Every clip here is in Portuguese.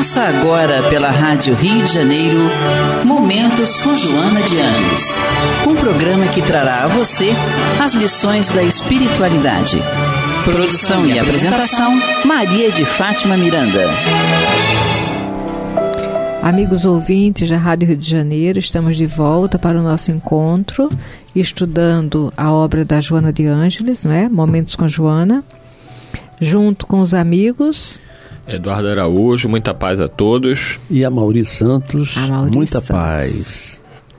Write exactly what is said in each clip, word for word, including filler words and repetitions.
Começa agora pela Rádio Rio de Janeiro, Momento São Joana de Ângeles, um programa que trará a você as lições da espiritualidade. Produção e apresentação, Maria de Fátima Miranda. Amigos ouvintes da Rádio Rio de Janeiro, estamos de volta para o nosso encontro, estudando a obra da Joana de Ângeles, né? Momentos com Joana, junto com os amigos Eduardo Araújo, muita paz a todos. E a Mauri Santos, a Mauri muita Santos. paz.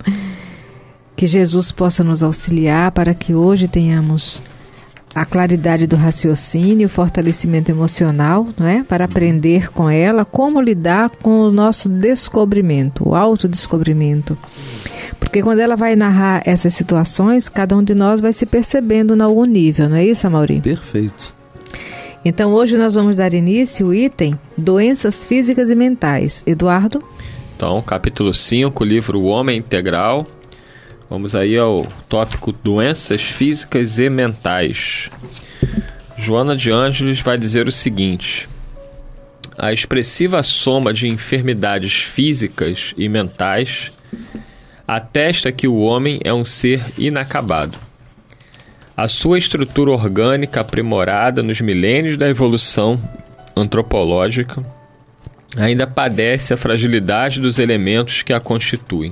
Que Jesus possa nos auxiliar para que hoje tenhamos a claridade do raciocínio, o fortalecimento emocional, não é? Para aprender com ela como lidar com o nosso descobrimento, o autodescobrimento. Porque quando ela vai narrar essas situações, cada um de nós vai se percebendo em algum nível, não é isso, Mauri? Perfeito. Então hoje nós vamos dar início ao item Doenças Físicas e Mentais. Eduardo? Então, capítulo cinco, livro O Homem Integral. Vamos aí ao tópico Doenças Físicas e Mentais. Joana de Ângeles vai dizer o seguinte: a expressiva soma de enfermidades físicas e mentais atesta que o homem é um ser inacabado. A sua estrutura orgânica aprimorada nos milênios da evolução antropológica ainda padece a fragilidade dos elementos que a constituem.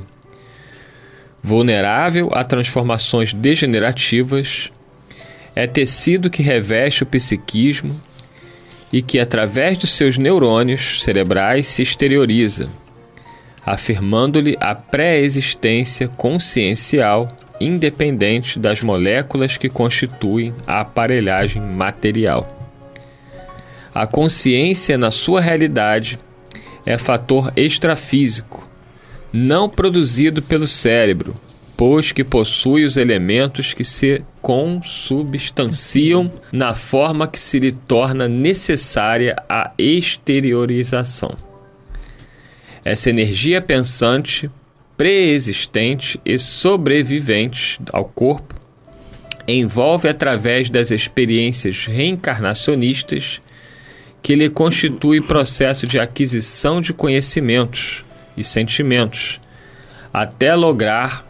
Vulnerável a transformações degenerativas, é tecido que reveste o psiquismo e que, através de seus neurônios cerebrais, se exterioriza, afirmando-lhe a pré-existência consciencial independente das moléculas que constituem a aparelhagem material. A consciência, na sua realidade, é fator extrafísico, não produzido pelo cérebro, pois que possui os elementos que se consubstanciam na forma que se lhe torna necessária a exteriorização. Essa energia pensante, pré-existente e sobrevivente ao corpo, envolve através das experiências reencarnacionistas que lhe constitui processo de aquisição de conhecimentos e sentimentos, até lograr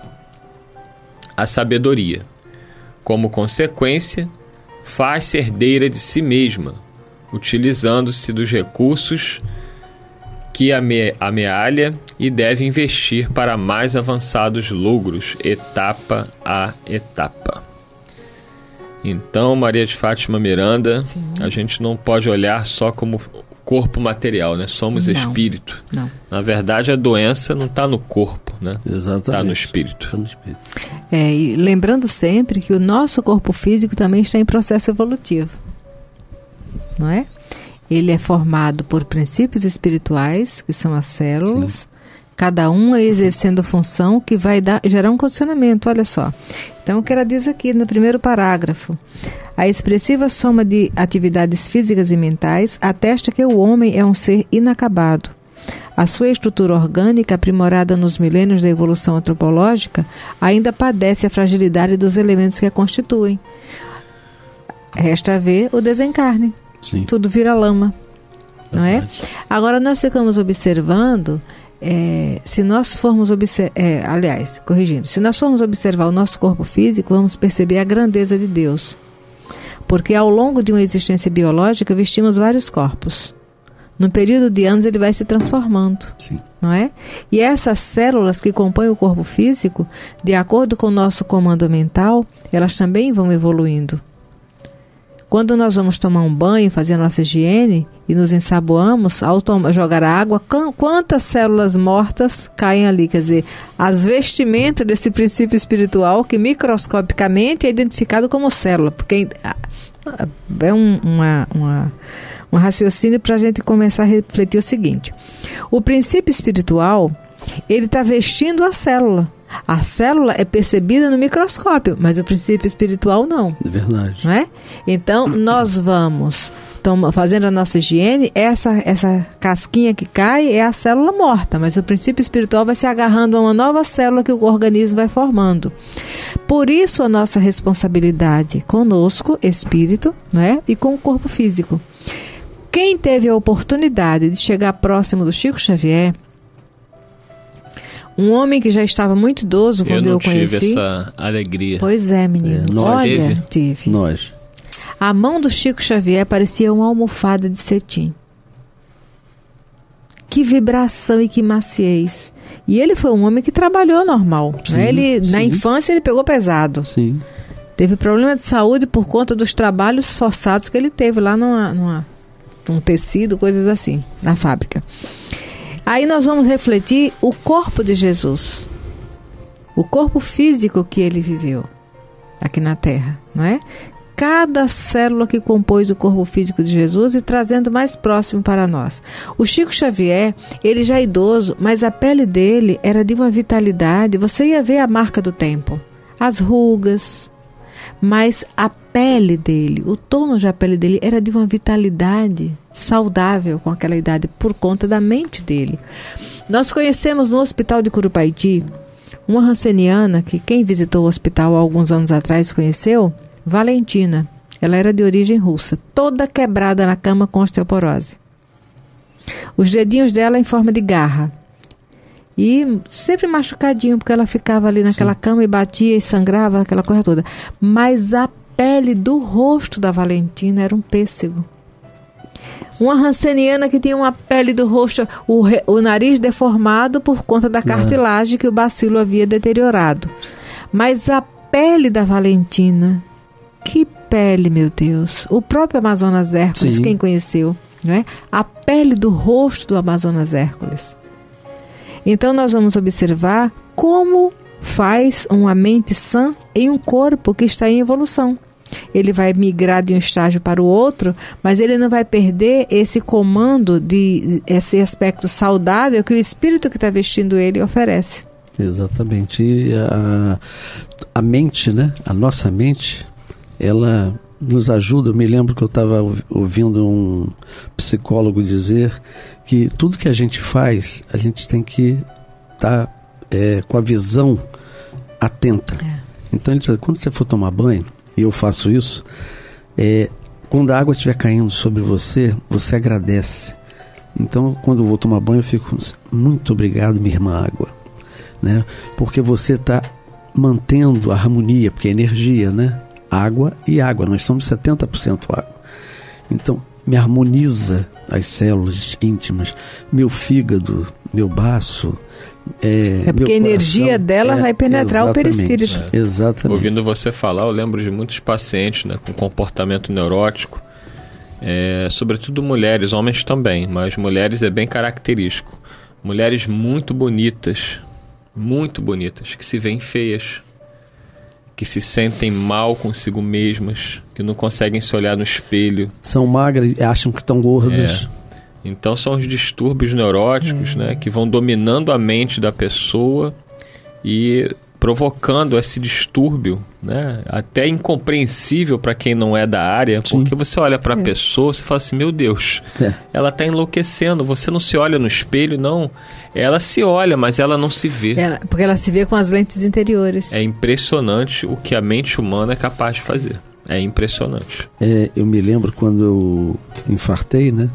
a sabedoria. Como consequência, faz-se herdeira de si mesma, utilizando-se dos recursos que ame- amealha e deve investir para mais avançados lucros, etapa a etapa. Então, Maria de Fátima Miranda, Sim. a gente não pode olhar só como corpo material, né? Somos não, espírito. Não. Na verdade, a doença não está no corpo, né? Exatamente. Está no espírito. Está no espírito. É, e lembrando sempre que o nosso corpo físico também está em processo evolutivo, não é? Ele é formado por princípios espirituais, que são as células, Sim. cada uma exercendo função que vai dar, gerar um condicionamento, olha só. Então, o que ela diz aqui no primeiro parágrafo: a expressiva soma de atividades físicas e mentais atesta que o homem é um ser inacabado. A sua estrutura orgânica, aprimorada nos milênios da evolução antropológica, ainda padece a fragilidade dos elementos que a constituem. Resta ver o desencarne. Sim. Tudo vira lama, não é? Agora nós ficamos observando, é, se nós formos observar, é, aliás, corrigindo, se nós formos observar o nosso corpo físico, vamos perceber a grandeza de Deus, porque ao longo de uma existência biológica vestimos vários corpos. No período de anos ele vai se transformando, Sim. não é? E essas células que compõem o corpo físico, de acordo com o nosso comando mental, elas também vão evoluindo. Quando nós vamos tomar um banho, fazer a nossa higiene e nos ensaboamos, ao tom- jogar a água, quantas células mortas caem ali? Quer dizer, as vestimentas desse princípio espiritual que microscopicamente é identificado como célula, porque é um, uma, uma, um raciocínio para a gente começar a refletir o seguinte: o princípio espiritual, ele está vestindo a célula. A célula é percebida no microscópio, mas o princípio espiritual não. É verdade. Não é? Então, nós vamos toma, fazendo a nossa higiene, essa, essa casquinha que cai é a célula morta, mas o princípio espiritual vai se agarrando a uma nova célula que o organismo vai formando. Por isso, a nossa responsabilidade conosco, espírito, não é? E com o corpo físico. Quem teve a oportunidade de chegar próximo do Chico Xavier, um homem que já estava muito idoso quando eu, eu o conheci. Eu tive essa alegria. Pois é, menino. É, nós. Olha, Teve? tive. Nós. A mão do Chico Xavier parecia uma almofada de cetim. Que vibração e que maciez. E ele foi um homem que trabalhou normal. Sim, Né? Ele, na sim. infância ele pegou pesado. Sim. Teve problema de saúde por conta dos trabalhos forçados que ele teve lá numa, numa, num tecido, coisas assim, na fábrica. Aí nós vamos refletir o corpo de Jesus. O corpo físico que ele viveu aqui na Terra, não é? Cada célula que compôs o corpo físico de Jesus e trazendo mais próximo para nós. O Chico Xavier, ele já é idoso, mas a pele dele era de uma vitalidade. Você ia ver a marca do tempo, as rugas, mas a pele dele, o tônus da pele dele era de uma vitalidade saudável com aquela idade por conta da mente dele. Nós conhecemos no Hospital de Curupaiti uma ranceniana que quem visitou o hospital há alguns anos atrás conheceu, Valentina. Ela era de origem russa, toda quebrada na cama com osteoporose. Os dedinhos dela em forma de garra. E sempre machucadinho, porque ela ficava ali naquela Sim. cama e batia e sangrava, aquela coisa toda. Mas a pele do rosto da Valentina era um pêssego. Uma ranceniana que tinha uma pele do rosto, o, re, o nariz deformado por conta da cartilagem que o bacilo havia deteriorado. Mas a pele da Valentina, que pele, meu Deus! O próprio Amazonas Hércules, Sim. quem conheceu, não é? A pele do rosto do Amazonas Hércules. Então nós vamos observar como faz uma mente sã em um corpo que está em evolução. Ele vai migrar de um estágio para o outro, mas ele não vai perder esse comando, de esse aspecto saudável que o espírito que está vestindo ele oferece. Exatamente. E a, a mente, né? A nossa mente, ela nos ajuda. Eu me lembro que eu estava ouvindo um psicólogo dizer que tudo que a gente faz, a gente tem que estar tá, é, com a visão atenta. É. Então ele diz, quando você for tomar banho, e eu faço isso, é, quando a água estiver caindo sobre você, você agradece. Então quando eu vou tomar banho, eu fico, muito obrigado, minha irmã água, né? Porque você está mantendo a harmonia, porque é energia, né? Água e água, nós somos setenta por cento água. Então me harmoniza as células íntimas, meu fígado, meu baço. É, é porque a energia dela é, vai penetrar o perispírito. É. Exatamente. Ouvindo você falar, eu lembro de muitos pacientes, né, com comportamento neurótico, é, sobretudo mulheres, homens também, mas mulheres é bem característico. Mulheres muito bonitas, muito bonitas, que se veem feias, que se sentem mal consigo mesmas, que não conseguem se olhar no espelho. São magras e acham que estão gordas. É. Então são os distúrbios neuróticos, né, que vão dominando a mente da pessoa e provocando esse distúrbio, né, até incompreensível para quem não é da área, Sim. porque você olha para a é. pessoa e fala assim, meu Deus, é. ela está enlouquecendo, você não se olha no espelho, não, ela se olha, mas ela não se vê. Ela, porque ela se vê com as lentes interiores. É impressionante o que a mente humana é capaz de fazer, é impressionante. É, eu me lembro quando eu infartei, né?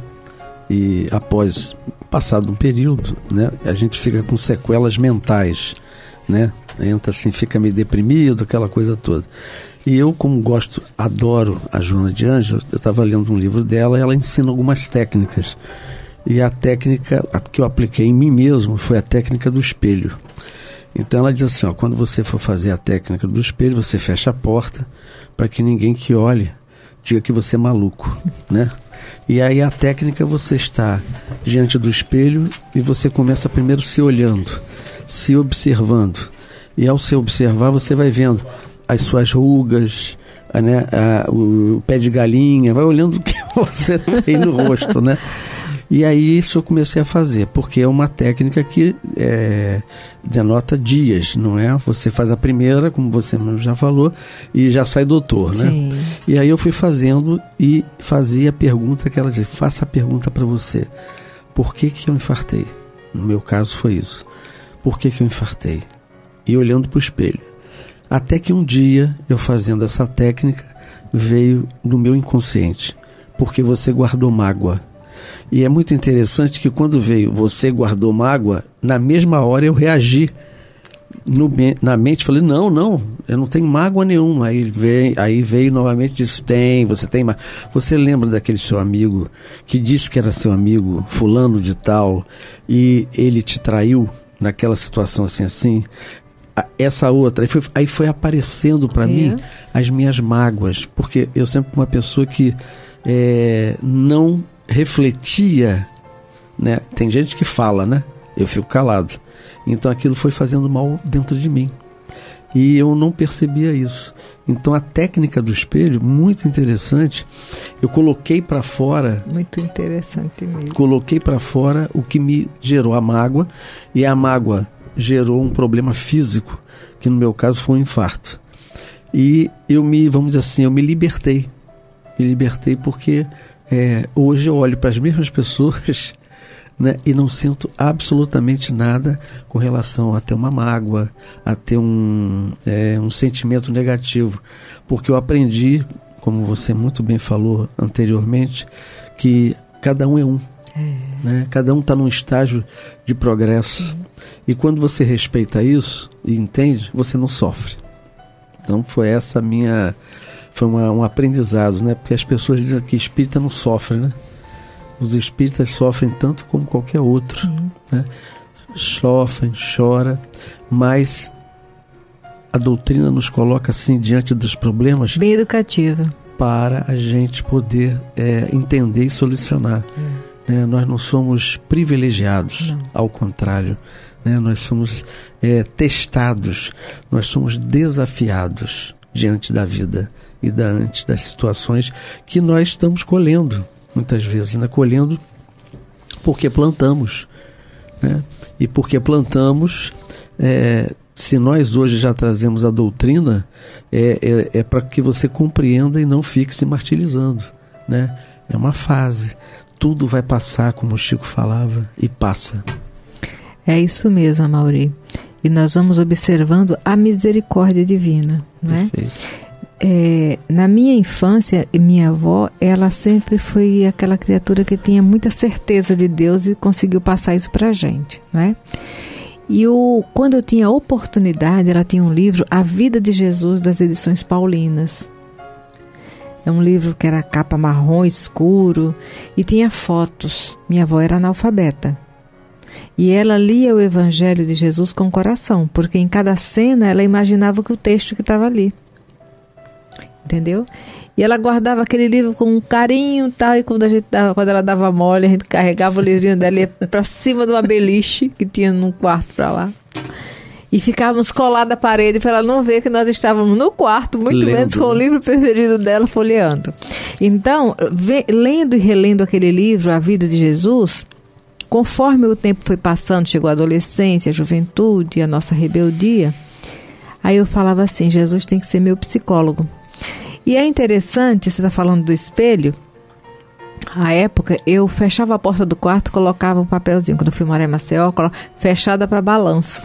E após passado um período, né, a gente fica com sequelas mentais, né? Entra assim, fica meio deprimido, aquela coisa toda. E eu, como gosto, adoro a Joana de Ângelo, eu estava lendo um livro dela e ela ensina algumas técnicas. E a técnica a que eu apliquei em mim mesmo foi a técnica do espelho. Então ela diz assim, ó, quando você for fazer a técnica do espelho, você fecha a porta para que ninguém que olhe diga que você é maluco, né? E aí a técnica, você está diante do espelho e você começa primeiro se olhando, se observando. E ao se observar, você vai vendo as suas rugas, né, a, o, o pé de galinha, vai olhando o que você tem no rosto, né? E aí isso eu comecei a fazer, porque é uma técnica que é, denota dias, não é? Você faz a primeira, como você já falou, e já sai doutor, né? Sim. E aí eu fui fazendo e fazia a pergunta que ela dizia, faça a pergunta para você. Por que que eu infartei? No meu caso foi isso. Por que que eu infartei? E olhando para o espelho. Até que um dia, eu fazendo essa técnica, veio do meu inconsciente. Porque você guardou mágoa. E é muito interessante que quando veio, você guardou mágoa, na mesma hora eu reagi. No, na mente, falei, não, não, eu não tenho mágoa nenhuma. Aí veio, aí veio novamente e disse, tem, você tem mágoa. Você lembra daquele seu amigo que disse que era seu amigo, fulano de tal, e ele te traiu naquela situação assim, assim? Essa outra, aí foi, aí foi aparecendo para é. mim as minhas mágoas, porque eu sempre fui uma pessoa que é, não refletia, né? Tem gente que fala, né? Eu fico calado. Então aquilo foi fazendo mal dentro de mim. E eu não percebia isso. Então a técnica do espelho, muito interessante, eu coloquei para fora... Muito interessante mesmo. Coloquei para fora o que me gerou a mágoa, e a mágoa gerou um problema físico, que no meu caso foi um infarto. E eu me, vamos dizer assim, eu me libertei. Me libertei porque é, hoje eu olho para as mesmas pessoas... Né? E não sinto absolutamente nada com relação a ter uma mágoa, a ter um, é, um sentimento negativo, porque eu aprendi, como você muito bem falou anteriormente, que cada um é um, é. Né? Cada um está num estágio de progresso. Sim. E quando você respeita isso e entende, você não sofre. Então foi essa minha, foi uma, um aprendizado, né? Porque as pessoas dizem que espírita não sofre, né? Os espíritas sofrem tanto como qualquer outro, né? Sofrem, choram, mas a doutrina nos coloca assim diante dos problemas. Bem educativa. Para a gente poder é, entender e solucionar. É. Né? Nós não somos privilegiados, não. Ao contrário. Né? Nós somos é, testados, nós somos desafiados diante da vida e diante das situações que nós estamos colhendo. Muitas vezes, né? Colhendo porque plantamos, né? E porque plantamos, é, se nós hoje já trazemos a doutrina, é, é, é para que você compreenda e não fique se martirizando, né? É uma fase, tudo vai passar, como o Chico falava, e passa. É isso mesmo, Amaury. E nós vamos observando a misericórdia divina, né? Perfeito. É, na minha infância, minha avó, ela sempre foi aquela criatura que tinha muita certeza de Deus e conseguiu passar isso pra gente, né? E o, quando eu tinha oportunidade, ela tinha um livro, A Vida de Jesus, das edições paulinas. É um livro que era capa marrom escuro e tinha fotos. Minha avó era analfabeta. E ela lia o Evangelho de Jesus com o coração, porque em cada cena ela imaginava que o texto que estava ali. Entendeu? E ela guardava aquele livro com um carinho, tal, e quando, a gente dava, quando ela dava mole, a gente carregava o livrinho dela e ia para cima de uma beliche que tinha num quarto para lá. E ficávamos colados à parede para ela não ver que nós estávamos no quarto, muito lendo. Menos com o livro preferido dela, folheando. Então, ve, lendo e relendo aquele livro, A Vida de Jesus, conforme o tempo foi passando, chegou a adolescência, a juventude, a nossa rebeldia, aí eu falava assim, Jesus tem que ser meu psicólogo. E é interessante, você está falando do espelho, à época eu fechava a porta do quarto, colocava um papelzinho, quando eu fui morar em Maceió, fechada para balanço.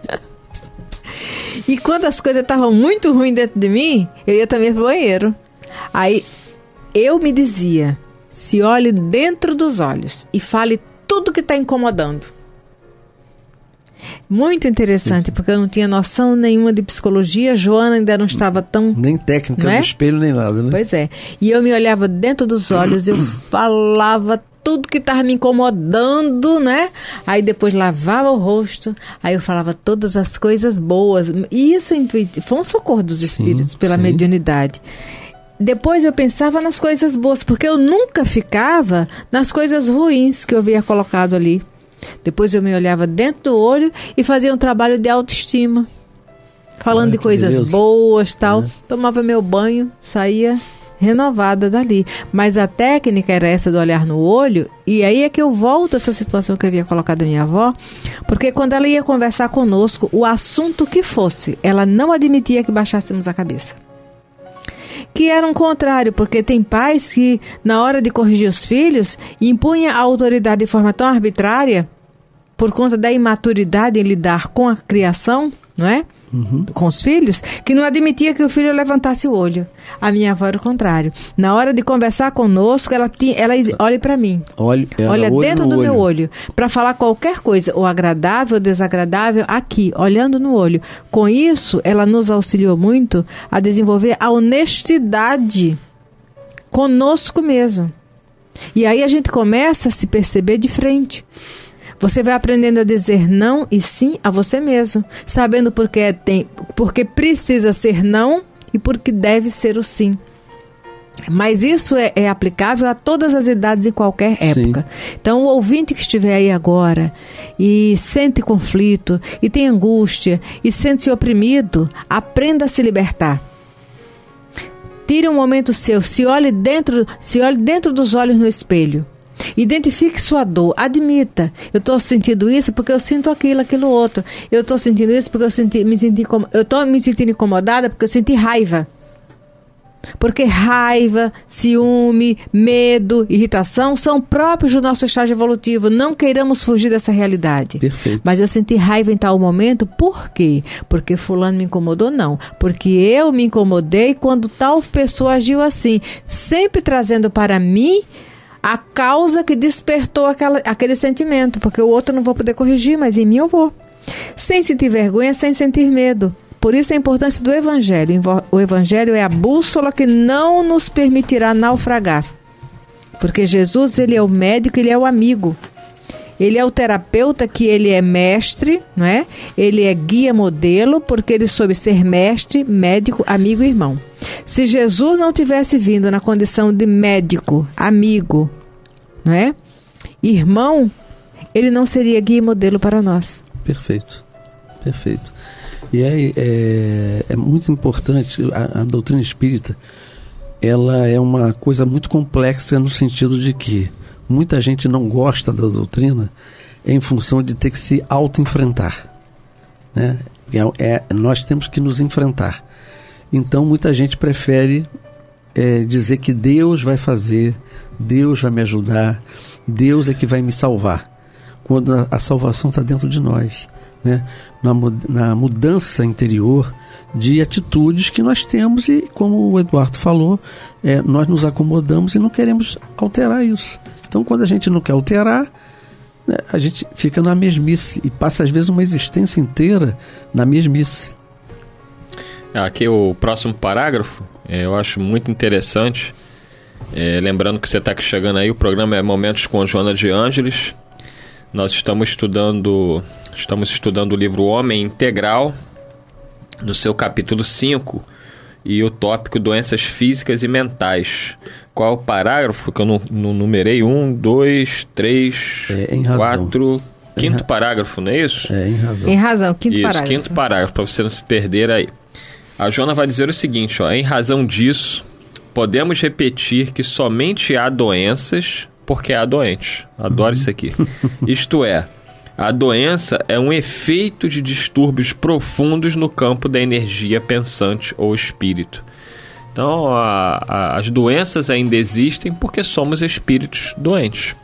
E quando as coisas estavam muito ruins dentro de mim, eu ia também pro banheiro. Aí eu me dizia, se olhe dentro dos olhos e fale tudo que está incomodando. Muito interessante, porque eu não tinha noção nenhuma de psicologia, Joana ainda não estava tão... Nem técnica é? do espelho, nem nada, né? Pois é. E eu me olhava dentro dos olhos, eu falava tudo que estava me incomodando, né? Aí depois lavava o rosto, aí eu falava todas as coisas boas. E isso foi um socorro dos espíritos, sim, pela sim. mediunidade. Depois eu pensava nas coisas boas, porque eu nunca ficava nas coisas ruins que eu havia colocado ali. Depois eu me olhava dentro do olho e fazia um trabalho de autoestima. Falando Olha, de coisas Deus. boas, tal. É. Tomava meu banho, saía renovada dali. Mas a técnica era essa do olhar no olho. E aí é que eu volto a essa situação que eu havia colocado a minha avó. Porque quando ela ia conversar conosco, o assunto que fosse, ela não admitia que baixássemos a cabeça. Que era um contrário, porque tem pais que, na hora de corrigir os filhos, impunha a autoridade de forma tão arbitrária, por conta da imaturidade em lidar com a criação, não é? Uhum. Com os filhos, que não admitia que o filho levantasse o olho. A minha avó era o contrário. Na hora de conversar conosco, ela, tinha, ela olha para mim. Olha, olha dentro do olho. meu olho. Para falar qualquer coisa, ou agradável ou desagradável, aqui, olhando no olho. Com isso, ela nos auxiliou muito a desenvolver a honestidade conosco mesmo. E aí a gente começa a se perceber de frente. Você vai aprendendo a dizer não e sim a você mesmo, sabendo porque, tem, porque precisa ser não e porque deve ser o sim. Mas isso é, é aplicável a todas as idades em qualquer época. Sim. Então, o ouvinte que estiver aí agora e sente conflito, e tem angústia, e sente-se oprimido, aprenda a se libertar. Tire um momento seu, se olhe dentro, se olhe dentro dos olhos no espelho. Identifique sua dor, admita. Eu estou sentindo isso porque eu sinto aquilo, aquilo outro. Eu estou sentindo isso porque eu senti, me senti, eu estou me sentindo incomodada porque eu senti raiva. Porque raiva, ciúme, medo, irritação são próprios do nosso estágio evolutivo. Não queiramos fugir dessa realidade. Perfeito. Mas eu senti raiva em tal momento, por quê? Porque fulano me incomodou? Não. Porque eu me incomodei quando tal pessoa agiu assim. Sempre trazendo para mim a causa que despertou aquela, aquele sentimento, porque o outro eu não vou poder corrigir, mas em mim eu vou. Sem sentir vergonha, sem sentir medo. Por isso a importância do Evangelho. O Evangelho é a bússola que não nos permitirá naufragar. Porque Jesus, ele é o médico, ele é o amigo. Ele é o terapeuta que ele é mestre, não é? Ele é guia modelo, porque ele soube ser mestre, médico, amigo e irmão. Se Jesus não tivesse vindo na condição de médico, amigo, não é? Irmão, ele não seria guia e modelo para nós. Perfeito, perfeito. E é, é, é muito importante, a, a doutrina espírita, ela é uma coisa muito complexa no sentido de que muita gente não gosta da doutrina em função de ter que se auto-enfrentar, né? É, é, nós temos que nos enfrentar. Então muita gente prefere é, dizer que Deus vai fazer, Deus vai me ajudar, Deus é que vai me salvar, quando a, a salvação está dentro de nós, né? Na, na mudança interior de atitudes que nós temos e, como o Eduardo falou, é, nós nos acomodamos e não queremos alterar isso. Então, quando a gente não quer alterar, né, a gente fica na mesmice e passa às vezes uma existência inteira na mesmice. Aqui o próximo parágrafo, é, eu acho muito interessante. É, lembrando que você está chegando aí, o programa é Momentos com Joana de Ângeles. Nós estamos estudando, estamos estudando o livro Homem Integral, no seu capítulo cinco, e o tópico Doenças Físicas e Mentais. Qual é o parágrafo que eu não, não numerei? Um, dois, três, é, em quatro... razão. Quinto em parágrafo, não é isso? É, em razão. Em razão, quinto isso, parágrafo. quinto parágrafo, para você não se perder aí. A Joana vai dizer o seguinte, ó, em razão disso, podemos repetir que somente há doenças porque há doentes. Adoro isso aqui. Isto é, a doença é um efeito de distúrbios profundos no campo da energia pensante ou espírito. Então, a, a, as doenças ainda existem porque somos espíritos doentes.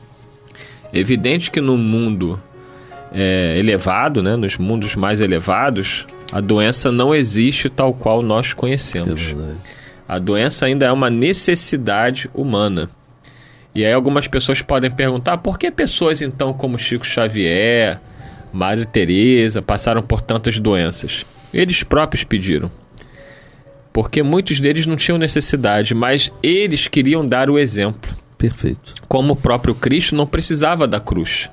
É evidente que no mundo é, elevado, né, nos mundos mais elevados, a doença não existe tal qual nós conhecemos. A doença ainda é uma necessidade humana. E aí algumas pessoas podem perguntar, por que pessoas então como Chico Xavier, Madre Teresa passaram por tantas doenças? Eles próprios pediram. Porque muitos deles não tinham necessidade, mas eles queriam dar o exemplo. Perfeito. Como o próprio Cristo não precisava da cruz.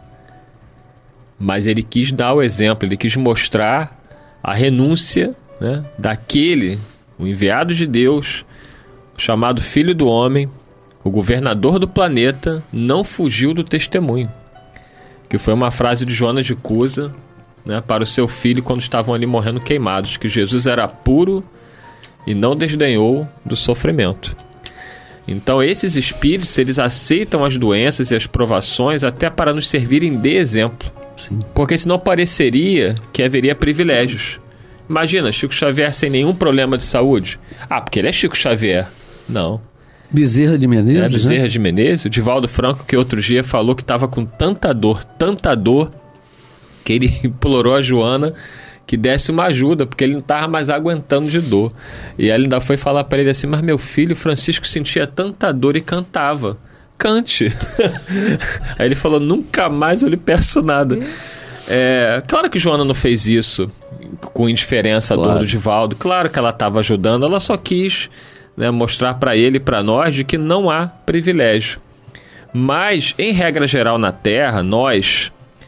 Mas ele quis dar o exemplo, ele quis mostrar a renúncia, né, daquele, o enviado de Deus, chamado Filho do Homem, o governador do planeta, não fugiu do testemunho. Que foi uma frase de Joana de Cusa, né, para o seu filho quando estavam ali morrendo queimados, que Jesus era puro e não desdenhou do sofrimento. Então esses espíritos, eles aceitam as doenças e as provações até para nos servirem de exemplo. Sim. Porque senão pareceria que haveria privilégios. Imagina, Chico Xavier sem nenhum problema de saúde. Ah, porque ele é Chico Xavier. Não. Bezerra de Menezes, é, Bezerra né? de Menezes. O Divaldo Franco, que outro dia falou que estava com tanta dor, tanta dor, que ele implorou a Joana que desse uma ajuda, porque ele não estava mais aguentando de dor. E aí ele ainda foi falar para ele assim, mas meu filho Francisco sentia tanta dor e cantava. Cante. Aí ele falou, nunca mais eu lhe peço nada. É, claro que Joana não fez isso com indiferença à Claro. dor do Divaldo. Claro que ela estava ajudando, ela só quis, né, mostrar para ele e para nós de que não há privilégio. Mas, em regra geral na Terra, nós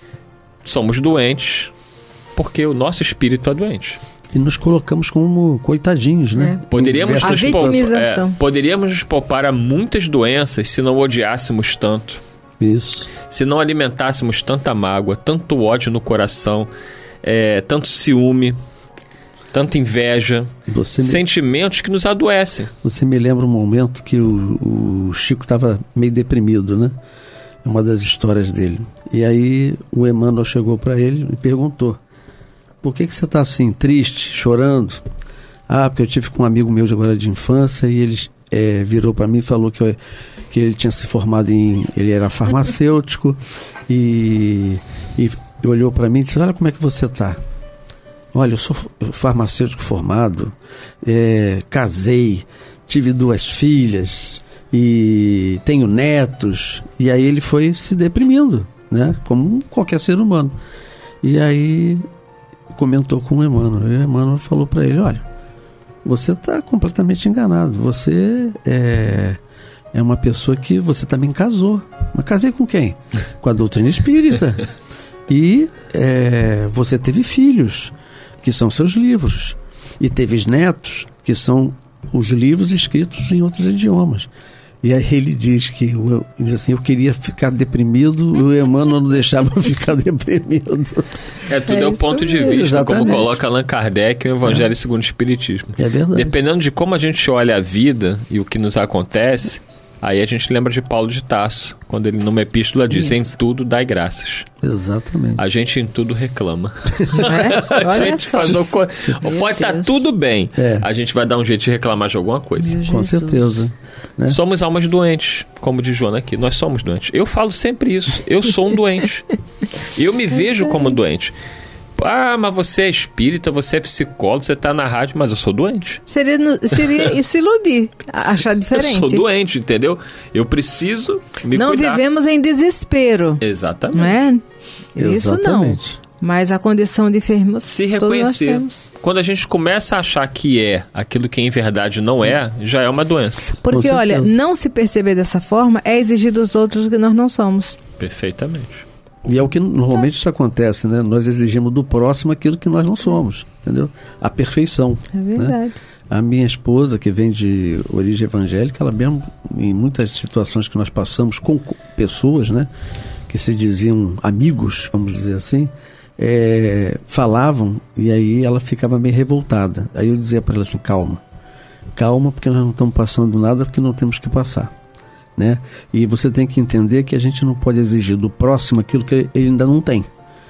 somos doentes porque o nosso espírito é doente. E nos colocamos como coitadinhos, né? Poderíamos A nos, pou- vitimização. é, poderíamos nos poupar a muitas doenças se não odiássemos tanto, Isso. se não alimentássemos tanta mágoa, tanto ódio no coração, é, tanto ciúme, tanta inveja, Você me, sentimentos que nos adoecem. você me lembra um momento que o, o Chico estava meio deprimido, né? É uma das histórias dele. E aí o Emmanuel chegou para ele e perguntou, por que, que você está assim, triste, chorando? Ah, porque eu tive com um amigo meu de agora de infância e ele é, virou para mim e falou que, eu, que ele tinha se formado em... Ele era farmacêutico e, e olhou para mim e disse, olha como é que você está. Olha, eu sou farmacêutico formado, é, casei, tive duas filhas e tenho netos. E aí ele foi se deprimindo, né? Como qualquer ser humano. E aí comentou com o Emmanuel. E o Emmanuel falou para ele, olha, você está completamente enganado. Você é, é uma pessoa que você também casou. Mas casei com quem? Com a doutrina espírita. E é, você teve filhos, que são seus livros. E teve netos, que são os livros escritos em outros idiomas. E aí ele diz que eu, ele diz assim, eu queria ficar deprimido, o Emmanuel não deixava eu ficar deprimido. É, tudo É é, o isso ponto de mesmo. vista, como Exatamente. coloca Allan Kardec, o Evangelho segundo o Espiritismo. É verdade. Dependendo de como a gente olha a vida e o que nos acontece, aí a gente lembra de Paulo de Tarso, quando ele numa epístola diz, em Isso. tudo dai graças. Exatamente. A gente em tudo reclama. É? A Olha gente só. faz uma coisa. Pode estar Deus. tudo bem. É. A gente vai dar um jeito de reclamar de alguma coisa. Meu Com Jesus. certeza. Né? Somos almas doentes, como diz Joana aqui. Nós somos doentes. Eu falo sempre isso. Eu sou um doente. Eu me vejo como doente. Ah, mas você é espírita, você é psicólogo, você está na rádio, mas eu sou doente. Seria, no- seria se iludir, achar diferente. Eu sou doente, entendeu? Eu preciso me Não cuidar. vivemos em desespero, Exatamente. não é? Isso não. Exatamente. Mas a condição de enfermos, Se todos nós reconhecer. temos. Quando a gente começa a achar que é aquilo que em verdade não é, já é uma doença. Porque, Com olha, certeza. não se perceber dessa forma é exigir dos outros o que nós não somos. Perfeitamente. E é o que normalmente isso acontece, né? Nós exigimos do próximo aquilo que nós não somos, entendeu? A perfeição. É verdade. A minha esposa, que vem de origem evangélica, ela mesmo, em muitas situações que nós passamos com co- pessoas, né? Que se diziam amigos, vamos dizer assim, é, falavam e aí ela ficava meio revoltada. Aí eu dizia para ela assim, calma, calma, porque nós não estamos passando nada porque não temos que passar. Né? E você tem que entender que a gente não pode exigir do próximo aquilo que ele ainda não tem.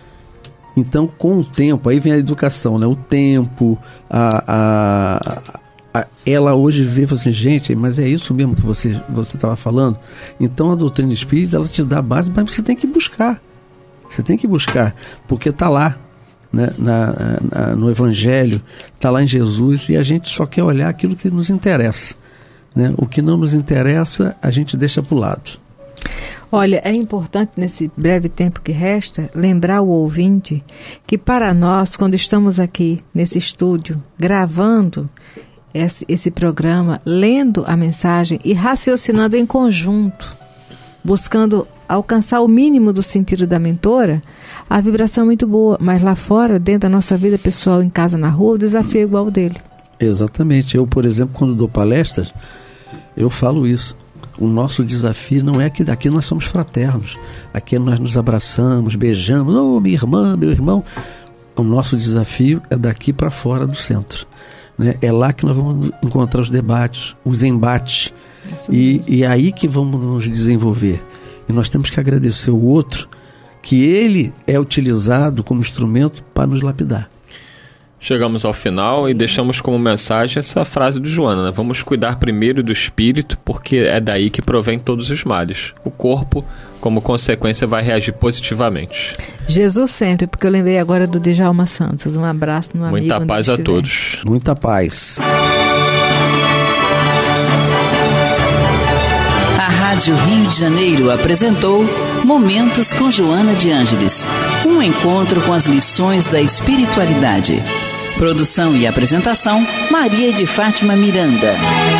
Então, com o tempo, aí vem a educação, né? O tempo, a, a, a- ela hoje vê e fala assim, gente, mas é isso mesmo que você você estava falando? Então, a doutrina espírita, ela te dá a base, mas você tem que buscar. Você tem que buscar, porque está lá, né? na, na, no Evangelho, está lá em Jesus, e a gente só quer olhar aquilo que nos interessa. Né? O que não nos interessa, a gente deixa para o lado. Olha, é importante nesse breve tempo que resta lembrar o ouvinte que para nós, quando estamos aqui nesse estúdio, gravando esse, esse programa, lendo a mensagem e raciocinando em conjunto, buscando alcançar o mínimo do sentido da mentora, a vibração é muito boa, mas lá fora, dentro da nossa vida pessoal, em casa, na rua, o desafio é igual ao dele. Exatamente. Eu, por exemplo, quando dou palestras, eu falo isso. O nosso desafio não é que daqui nós somos fraternos. Aqui nós nos abraçamos, beijamos. Ô, oh, minha irmã, meu irmão. O nosso desafio é daqui para fora do centro. Né? É lá que nós vamos encontrar os debates, os embates. E, e é aí que vamos nos desenvolver. E nós temos que agradecer o outro, que ele é utilizado como instrumento para nos lapidar. Chegamos ao final e deixamos como mensagem essa frase do Joana, né? Vamos cuidar primeiro do espírito, porque é daí que provém todos os males. O corpo, como consequência, vai reagir positivamente. Jesus sempre, porque eu lembrei agora do Djalma Santos. Um abraço no amigo. Muita paz a todos. Muita paz. A Rádio Rio de Janeiro apresentou Momentos com Joana de Ângeles, um encontro com as lições da espiritualidade. Produção e apresentação, Maria de Fátima Miranda.